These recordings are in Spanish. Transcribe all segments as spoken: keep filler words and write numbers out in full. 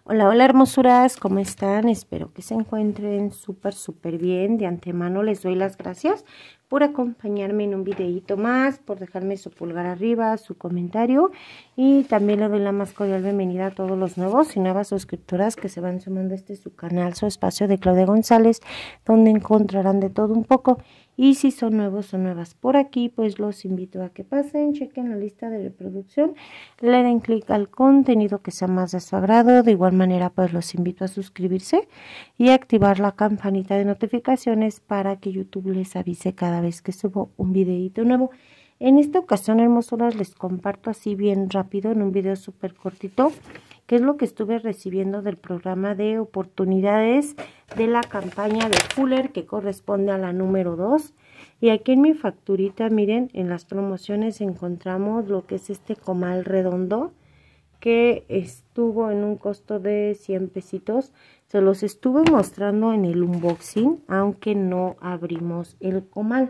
Hola, hola hermosuras, ¿cómo están? Espero que se encuentren súper, súper bien. De antemano les doy las gracias por acompañarme en un videito más, por dejarme su pulgar arriba, su comentario. Y también le doy la más cordial bienvenida a todos los nuevos y nuevas suscriptoras que se van sumando a este su canal, su espacio de Claudia González, donde encontrarán de todo un poco. Y si son nuevos o nuevas por aquí, pues los invito a que pasen, chequen la lista de reproducción, le den clic al contenido que sea más de su agrado. De igual manera, pues los invito a suscribirse y activar la campanita de notificaciones para que YouTube les avise cada vez que subo un videito nuevo. En esta ocasión, hermosuras, les comparto así bien rápido en un video súper cortito qué es lo que estuve recibiendo del programa de oportunidades de la campaña de Fuller, que corresponde a la número dos. Y aquí en mi facturita, miren, en las promociones encontramos lo que es este comal redondo, que estuvo en un costo de cien pesitos. Se los estuve mostrando en el unboxing, aunque no abrimos el comal.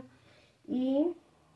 Y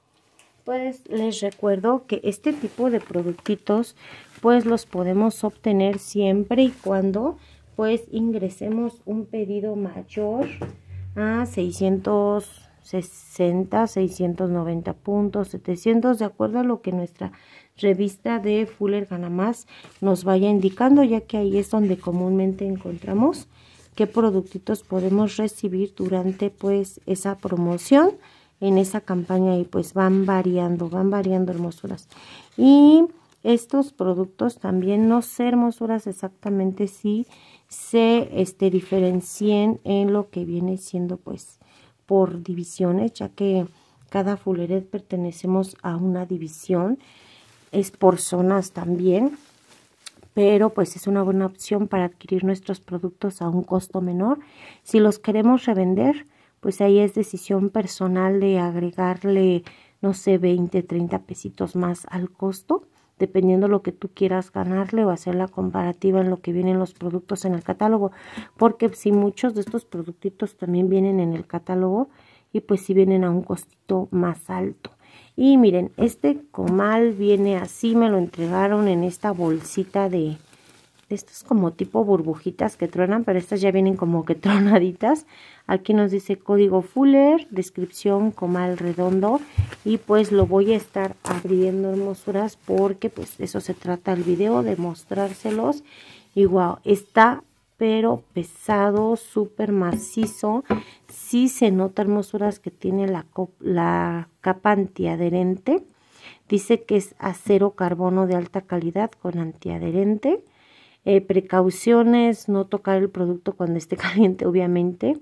pues les recuerdo que este tipo de productitos pues los podemos obtener siempre y cuando pues ingresemos un pedido mayor a seiscientos sesenta, seiscientos noventa puntos, setecientos, de acuerdo a lo que nuestra revista de Fuller Gana Más nos vaya indicando, ya que ahí es donde comúnmente encontramos qué productitos podemos recibir durante pues esa promoción en esa campaña. Y pues van variando, van variando hermosuras. Y estos productos también, no sé hermosuras exactamente si se este, diferencien en lo que viene siendo pues por divisiones, ya que cada Fulleret pertenecemos a una división, es por zonas también, pero pues es una buena opción para adquirir nuestros productos a un costo menor. Si los queremos revender, pues ahí es decisión personal de agregarle, no sé, veinte, treinta pesitos más al costo, dependiendo lo que tú quieras ganarle, o hacer la comparativa en lo que vienen los productos en el catálogo, porque si muchos de estos productitos también vienen en el catálogo y pues si vienen a un costito más alto. Y miren, este comal viene así, me lo entregaron en esta bolsita de estos como tipo burbujitas que truenan, pero estas ya vienen como que tronaditas. Aquí nos dice código Fuller, descripción comal redondo, y pues lo voy a estar abriendo hermosuras porque pues de eso se trata el video, de mostrárselos. Y wow, está pero pesado, súper macizo. Sí se nota hermosuras que tiene la, la capa antiadherente. Dice que es acero carbono de alta calidad con antiadherente. Eh, precauciones, no tocar el producto cuando esté caliente, obviamente.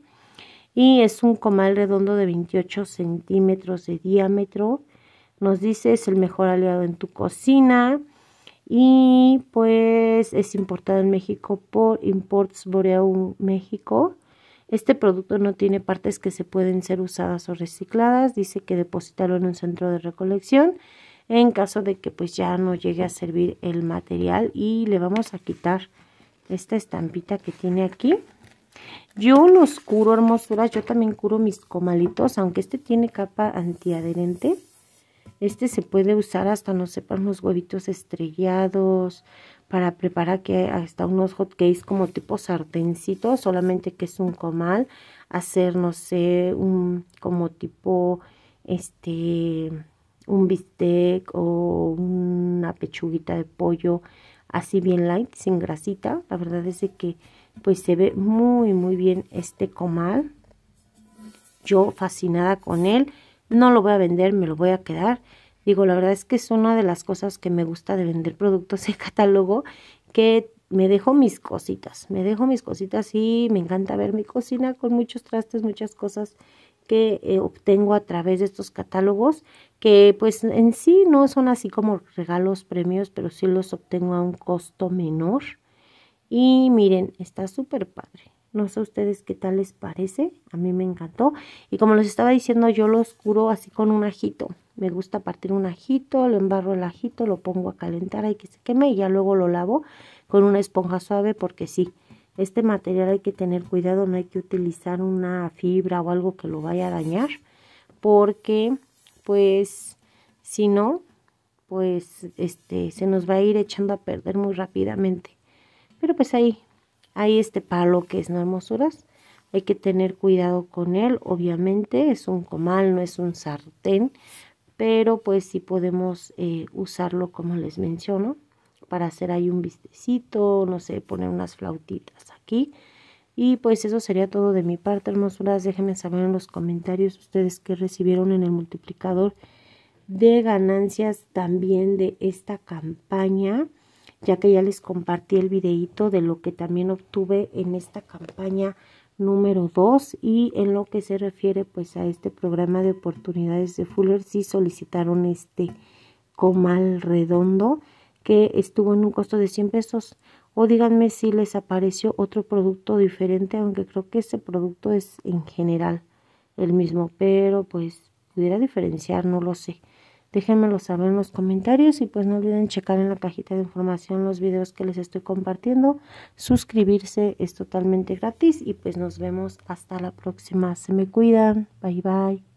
Y es un comal redondo de veintiocho centímetros de diámetro. Nos dice es el mejor aliado en tu cocina. Y pues es importado en México por Imports Boreau México. Este producto no tiene partes que se pueden ser usadas o recicladas. Dice que depositarlo en un centro de recolección en caso de que pues ya no llegue a servir el material. Y le vamos a quitar esta estampita que tiene aquí. Yo los curo, hermosuras, yo también curo mis comalitos, aunque este tiene capa antiadherente. Este se puede usar hasta, no sé, para unos huevitos estrellados, para preparar que hasta unos hot cakes como tipo sartencitos, solamente que es un comal. Hacer, no sé, un como tipo este un bistec o una pechuguita de pollo así bien light, sin grasita. La verdad es de que pues se ve muy muy bien este comal. Yo fascinada con él. No lo voy a vender, me lo voy a quedar. Digo, la verdad es que es una de las cosas que me gusta de vender productos de catálogo, que me dejo mis cositas, me dejo mis cositas y me encanta ver mi cocina con muchos trastes, muchas cosas que eh, obtengo a través de estos catálogos, que pues en sí no son así como regalos, premios, pero sí los obtengo a un costo menor. Y miren, está súper padre. No sé a ustedes qué tal les parece. A mí me encantó. Y como les estaba diciendo, yo los curo así con un ajito. Me gusta partir un ajito, lo embarro el ajito, lo pongo a calentar, hay que se queme y ya luego lo lavo con una esponja suave, porque sí, este material hay que tener cuidado, no hay que utilizar una fibra o algo que lo vaya a dañar, porque pues si no, pues este se nos va a ir echando a perder muy rápidamente. Pero pues ahí Ahí este palo que es, ¿no, hermosuras? Hay que tener cuidado con él, obviamente es un comal, no es un sartén, pero pues sí podemos eh, usarlo como les menciono, para hacer ahí un vistecito, no sé, poner unas flautitas aquí. Y pues eso sería todo de mi parte, hermosuras. Déjenme saber en los comentarios ustedes qué recibieron en el multiplicador de ganancias también de esta campaña, ya que ya les compartí el videíto de lo que también obtuve en esta campaña número dos. Y en lo que se refiere pues a este programa de oportunidades de Fuller, sí solicitaron este comal redondo que estuvo en un costo de cien pesos. O díganme si les apareció otro producto diferente, aunque creo que este producto es en general el mismo, pero pues pudiera diferenciar, no lo sé. Déjenmelo saber en los comentarios y pues no olviden checar en la cajita de información los videos que les estoy compartiendo. Suscribirse es totalmente gratis y pues nos vemos hasta la próxima. Se me cuidan. Bye bye.